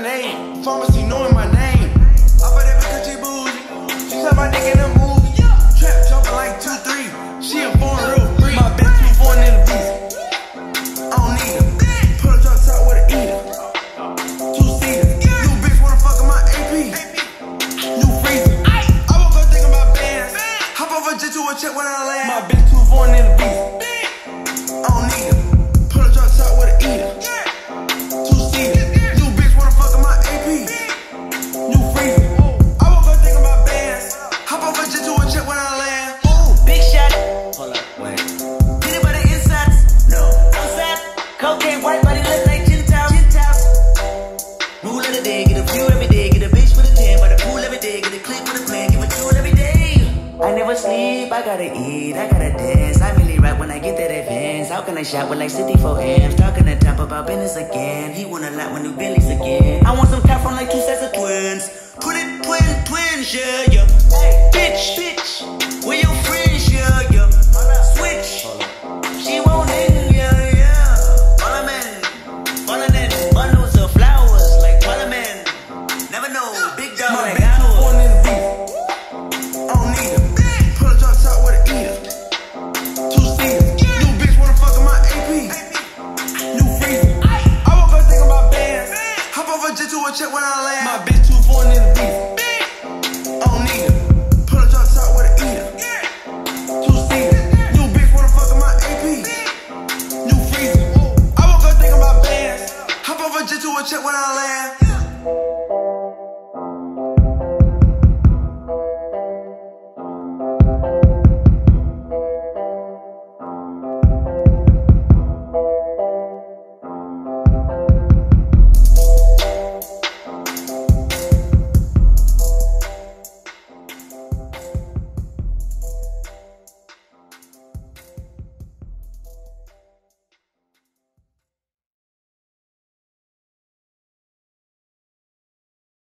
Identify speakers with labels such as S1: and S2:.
S1: lemonade. Pharmacy knowing my name. I bet that bitch she bougie. She said my dick in a movie. Trap jumping like 2-3. She a foreign real free. My bitch too foreign in the beast. I don't need her. Put a drop top with an eater. Two-seater. New bitch wanna fuck in my AP. New freezer. I woke up thinking about bands. Hop off a jet to a check when I land. My bitch too foreign in the beast. I don't need her. Put a drop top with an eater. Two-seater. New bitch wanna fuck in my AP. New freezer. I woke up thinking about bands. Hop off a jet to a check when I land.
S2: Ooh, big shot. Hold up, wait. Hit it by the insides. No. Outside. Cocaine, white body look like gin tops. Rule of the day, get a view every day. Get a bitch with a tan by the pool every day. Get a clip with a plan, give a tool every day. I never sleep, I gotta eat, I gotta dance. I really rap when I get that advance. How can I shop with like 64 amps? Talking to top about business again. He want a lot with new Billies again. I want some cap from like 2 sets of twins. Put it twins, yeah, yeah. Hey, bitch, where your friends, yeah, yeah. Switch, she won't in, yeah, yeah. Falling in, bundles of flowers like Parliament. Never know, big dog
S1: My
S2: like
S1: bitch too
S2: ours.
S1: foreign in the beast. I don't need her. Put a drop top with an eater. Two-seater. New bitch wanna fuck in my AP. New freezer. I woke up thinking about bands. Hop off a jet to a check when I land. My bitch too foreign in the beast. I don't need her. Put a drop top with an eater. Two-seater. New bitch wanna fuck in my AP. New freezer. I woke up thinking about bands. Hop off a jet to a check when I land.